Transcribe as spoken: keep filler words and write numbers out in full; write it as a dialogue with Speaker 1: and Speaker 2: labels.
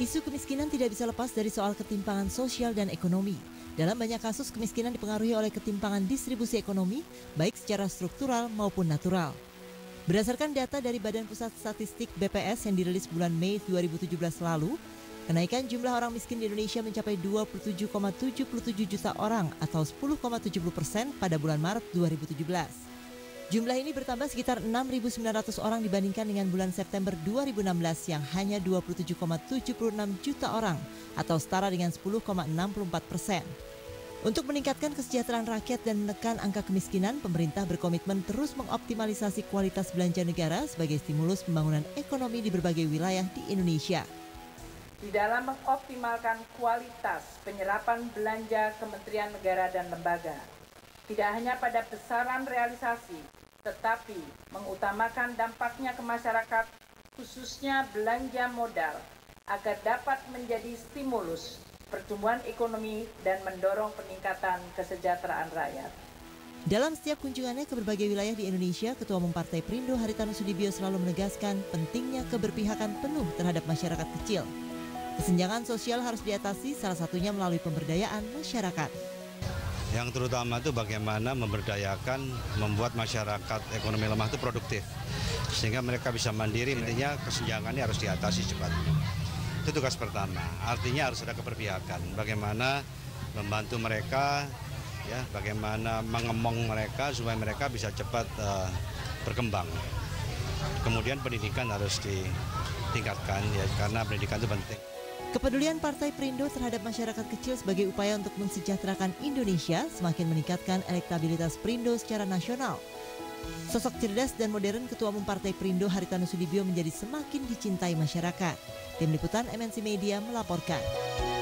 Speaker 1: Isu kemiskinan tidak bisa lepas dari soal ketimpangan sosial dan ekonomi. Dalam banyak kasus, kemiskinan dipengaruhi oleh ketimpangan distribusi ekonomi, baik secara struktural maupun natural. Berdasarkan data dari Badan Pusat Statistik B P S yang dirilis bulan Mei dua ribu tujuh belas lalu, kenaikan jumlah orang miskin di Indonesia mencapai dua puluh tujuh koma tujuh tujuh juta orang atau sepuluh koma tujuh puluh persen pada bulan Maret dua ribu tujuh belas. Jumlah ini bertambah sekitar enam ribu sembilan ratus orang dibandingkan dengan bulan September dua ribu enam belas yang hanya dua puluh tujuh koma tujuh enam juta orang atau setara dengan sepuluh koma enam empat persen. Untuk meningkatkan kesejahteraan rakyat dan menekan angka kemiskinan, pemerintah berkomitmen terus mengoptimalisasi kualitas belanja negara sebagai stimulus pembangunan ekonomi di berbagai wilayah di Indonesia.
Speaker 2: Di dalam mengoptimalkan kualitas penyerapan belanja kementerian negara dan lembaga, tidak hanya pada besaran realisasi, tetapi mengutamakan dampaknya ke masyarakat, khususnya belanja modal, agar dapat menjadi stimulus pertumbuhan ekonomi dan mendorong peningkatan kesejahteraan rakyat.
Speaker 1: Dalam setiap kunjungannya ke berbagai wilayah di Indonesia, Ketua Umum Partai Perindo Haritanu Sudibyo selalu menegaskan pentingnya keberpihakan penuh terhadap masyarakat kecil. Kesenjangan sosial harus diatasi, salah satunya melalui pemberdayaan masyarakat.
Speaker 3: Yang terutama itu bagaimana memberdayakan, membuat masyarakat ekonomi lemah itu produktif. Sehingga mereka bisa mandiri, intinya kesenjangan ini harus diatasi cepat. Itu tugas pertama, artinya harus ada keberpihakan. Bagaimana membantu mereka, ya, bagaimana mengemong mereka supaya mereka bisa cepat uh, berkembang. Kemudian pendidikan harus ditingkatkan, ya, karena pendidikan itu penting.
Speaker 1: Kepedulian Partai Perindo terhadap masyarakat kecil sebagai upaya untuk mensejahterakan Indonesia semakin meningkatkan elektabilitas Perindo secara nasional. Sosok cerdas dan modern Ketua Umum Partai Perindo Haritanu Sudibyo menjadi semakin dicintai masyarakat. Tim Liputan M N C Media melaporkan.